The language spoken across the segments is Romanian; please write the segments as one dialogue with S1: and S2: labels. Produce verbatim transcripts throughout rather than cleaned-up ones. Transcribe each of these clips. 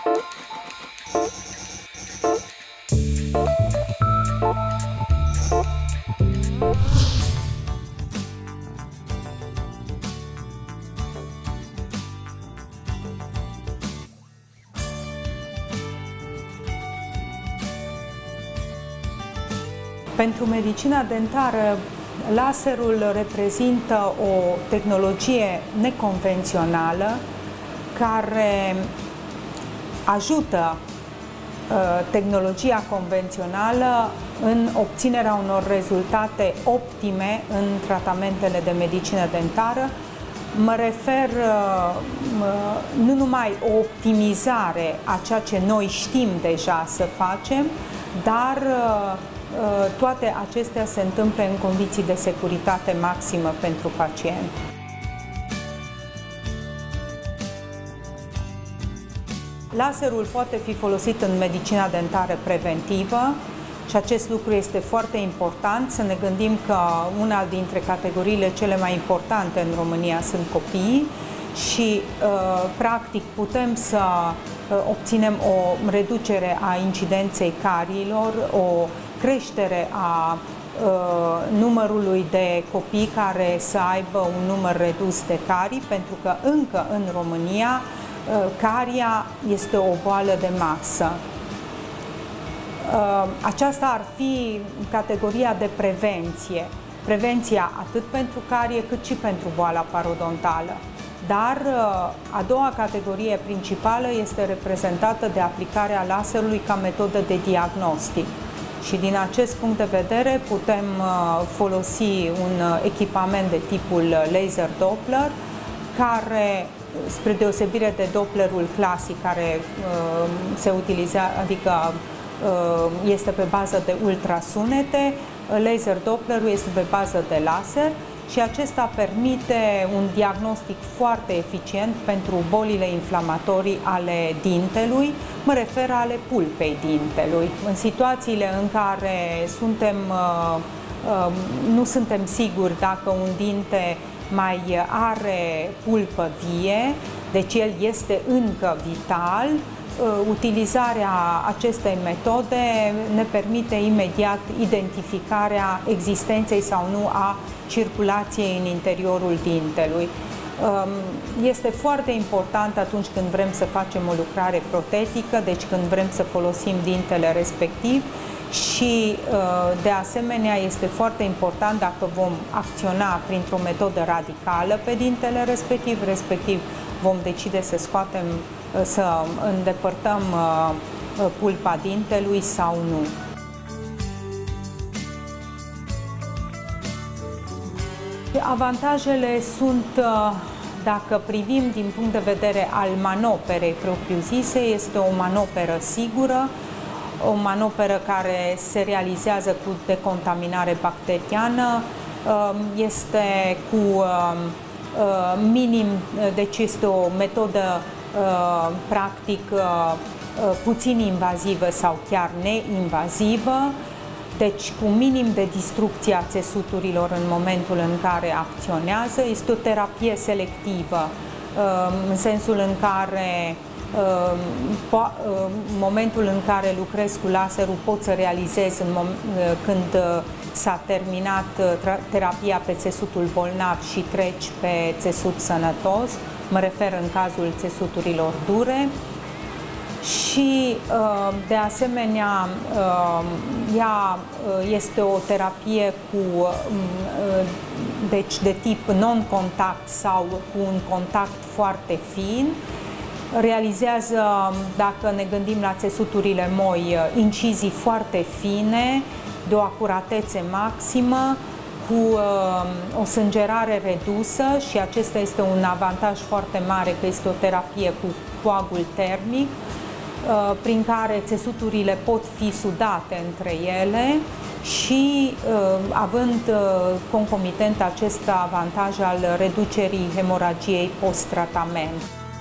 S1: Pentru medicina dentară, laserul reprezintă o tehnologie neconvențională care ajută uh, tehnologia convențională în obținerea unor rezultate optime în tratamentele de medicină dentară. Mă refer uh, nu numai o optimizare a ceea ce noi știm deja să facem, dar uh, toate acestea se întâmplă în condiții de securitate maximă pentru pacient. Laserul poate fi folosit în medicina dentară preventivă și acest lucru este foarte important. Să ne gândim că una dintre categoriile cele mai importante în România sunt copiii și practic putem să obținem o reducere a incidenței cariilor, o creștere a uh, numărului de copii care să aibă un număr redus de carii, pentru că încă în România uh, caria este o boală de masă. Uh, aceasta ar fi categoria de prevenție. Prevenția atât pentru carie cât și pentru boala parodontală. Dar uh, a doua categorie principală este reprezentată de aplicarea laserului ca metodă de diagnostic. Și din acest punct de vedere putem folosi un echipament de tipul laser Doppler, care, spre deosebire de Dopplerul clasic, care se utilizează, adică este pe bază de ultrasunete, laser Dopplerul este pe bază de laser și acesta permite un diagnostic foarte eficient pentru bolile inflamatorii ale dintelui, mă refer ale pulpei dintelui. În situațiile în care suntem, nu suntem siguri dacă un dinte mai are pulpă vie, deci el este încă vital, utilizarea acestei metode ne permite imediat identificarea existenței sau nu a circulației în interiorul dintelui. Este foarte important atunci când vrem să facem o lucrare protetică, deci când vrem să folosim dintele respectiv și de asemenea este foarte important dacă vom acționa printr-o metodă radicală pe dintele respectiv, respectiv vom decide să scoatem, să îndepărtăm pulpa dintelui sau nu. Avantajele sunt, dacă privim din punct de vedere al manoperei propriu-zise, este o manoperă sigură, o manoperă care se realizează cu decontaminare bacteriană, este cu minim, deci este o metodă practic puțin invazivă sau chiar neinvazivă, deci cu minim de distrucție a țesuturilor în momentul în care acționează. Este o terapie selectivă, în sensul în care în momentul în care lucrezi cu laserul poți să realizezi în când s-a terminat terapia pe țesutul bolnav și treci pe țesut sănătos, mă refer în cazul țesuturilor dure. Și, de asemenea, ea este o terapie cu, deci de tip non-contact sau cu un contact foarte fin. Realizează, dacă ne gândim la țesuturile moi, incizii foarte fine, de o acuratețe maximă, cu o sângerare redusă și acesta este un avantaj foarte mare, că este o terapie cu coagul termic, prin care țesuturile pot fi sudate între ele și având concomitent acest avantaj al reducerii hemoragiei post-tratament.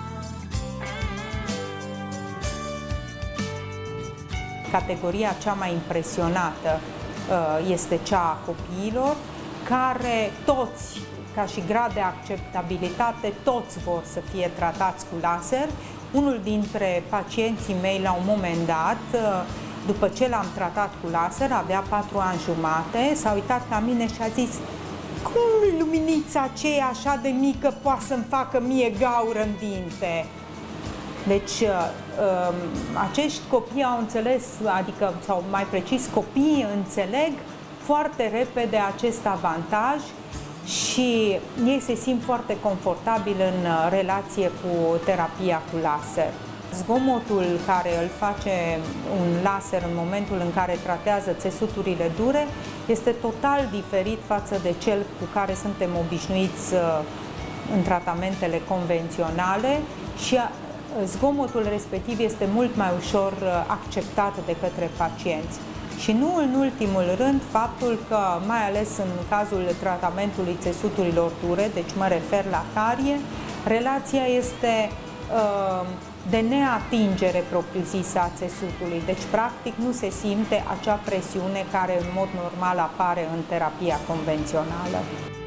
S1: Categoria cea mai impresionată este cea a copiilor, care toți, ca și grad de acceptabilitate, toți vor să fie tratați cu laser. Unul dintre pacienții mei, la un moment dat, după ce l-am tratat cu laser, avea patru ani jumate, s-a uitat la mine și a zis: cum luminița aceea așa de mică poate să-mi facă mie gaură în dinte? Deci, acești copii au înțeles, adică, sau mai precis, copiii înțeleg foarte repede acest avantaj și ei se simt foarte confortabil în relație cu terapia cu laser. Zgomotul care îl face un laser în momentul în care tratează țesuturile dure este total diferit față de cel cu care suntem obișnuiți în tratamentele convenționale și zgomotul respectiv este mult mai ușor acceptat de către pacienți. Și nu în ultimul rând, faptul că, mai ales în cazul tratamentului țesuturilor dure, deci mă refer la carie, relația este uh, de neatingere propriu-zisă a țesutului. Deci, practic, nu se simte acea presiune care în mod normal apare în terapia convențională.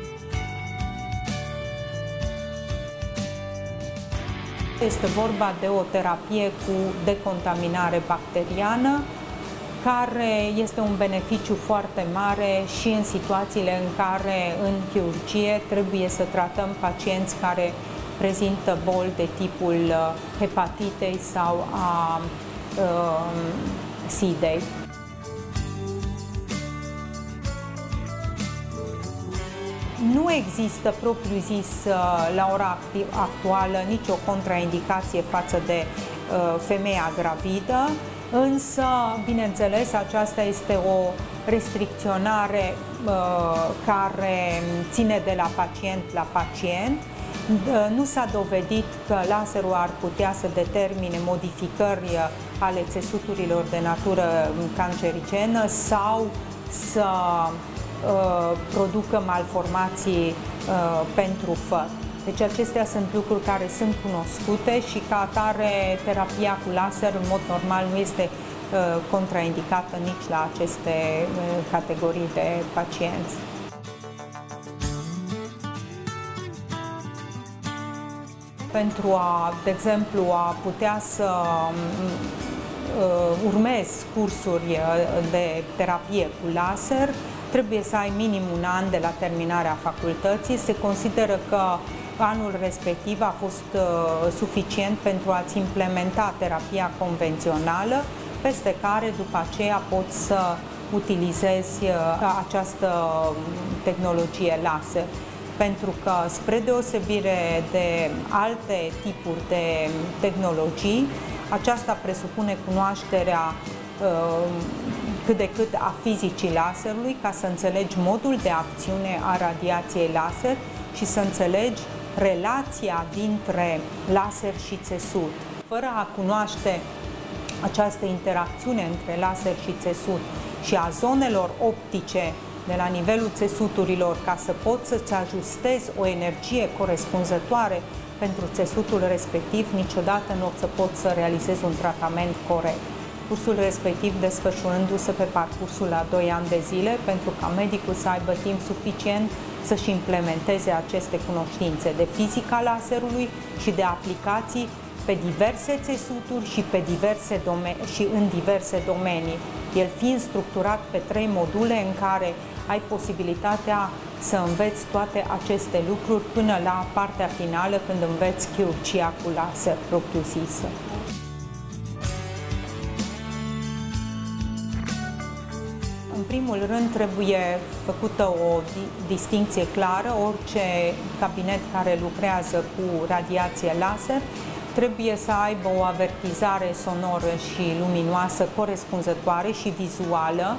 S1: Este vorba de o terapie cu decontaminare bacteriană, care este un beneficiu foarte mare și în situațiile în care în chirurgie trebuie să tratăm pacienți care prezintă boli de tipul hepatitei sau a uh, sidei. Nu există, propriu-zis, la ora actuală nicio contraindicație față de uh, femeia gravidă, însă, bineînțeles, aceasta este o restricționare uh, care ține de la pacient la pacient. Uh, nu s-a dovedit că laserul ar putea să determine modificări ale țesuturilor de natură cancerigenă sau să uh, producă malformații uh, pentru făt. Deci acestea sunt lucruri care sunt cunoscute și ca atare terapia cu laser în mod normal nu este uh, contraindicată nici la aceste uh, categorii de pacienți. Pentru a, de exemplu, a putea să uh, urmezi cursuri de terapie cu laser, trebuie să ai minim un an de la terminarea facultății. Se consideră că anul respectiv a fost uh, suficient pentru a-ți implementa terapia convențională, peste care după aceea poți să utilizezi uh, această tehnologie laser. Pentru că, spre deosebire de alte tipuri de tehnologii, aceasta presupune cunoașterea uh, cât de cât a fizicii laserului, ca să înțelegi modul de acțiune a radiației laser și să înțelegi relația dintre laser și țesut. Fără a cunoaște această interacțiune între laser și țesut și a zonelor optice de la nivelul țesuturilor, ca să poți să-ți ajustezi o energie corespunzătoare pentru țesutul respectiv, niciodată nu o să poți să realizezi un tratament corect. Cursul respectiv desfășurându-se pe parcursul a doi ani de zile, pentru ca medicul să aibă timp suficient să-și implementeze aceste cunoștințe de fizica laserului și de aplicații pe diverse țesuturi și, pe diverse și în diverse domenii. El fiind structurat pe trei module în care ai posibilitatea să înveți toate aceste lucruri până la partea finală, când înveți chirurgia cu laser propriu-zisă. În primul rând, trebuie făcută o distinție clară. Orice cabinet care lucrează cu radiație laser trebuie să aibă o avertizare sonoră și luminoasă corespunzătoare și vizuală,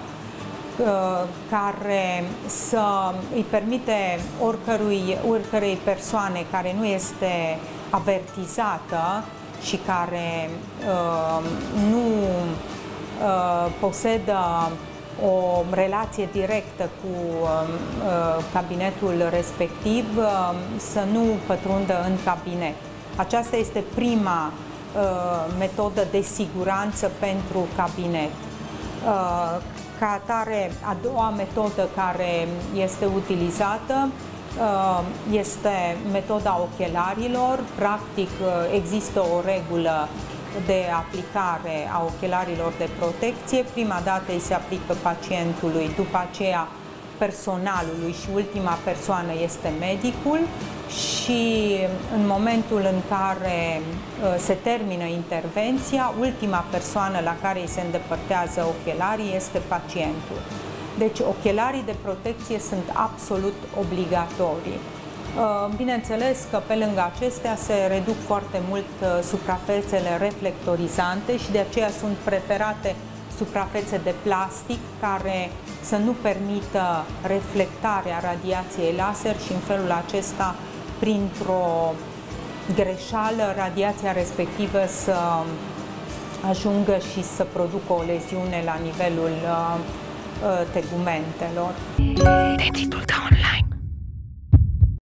S1: care să îi permite oricărui, oricărei persoane care nu este avertizată și care uh, nu uh, posedă o relație directă cu uh, cabinetul respectiv, uh, să nu pătrundă în cabinet. Aceasta este prima uh, metodă de siguranță pentru cabinet. Uh, ca atare, a doua metodă care este utilizată este metoda ochelarilor. Practic există o regulă de aplicare a ochelarilor de protecție. Prima dată îi se aplică pacientului, după aceea personalului și ultima persoană este medicul și în momentul în care se termină intervenția, ultima persoană la care îi se îndepărtează ochelarii este pacientul. Deci ochelarii de protecție sunt absolut obligatorii. Bineînțeles că pe lângă acestea se reduc foarte mult suprafețele reflectorizante și de aceea sunt preferate suprafețe de plastic care să nu permită reflectarea radiației laser și în felul acesta, printr-o greșeală, radiația respectivă să ajungă și să producă o leziune la nivelul uh, tegumentelor.
S2: Tehditul da online.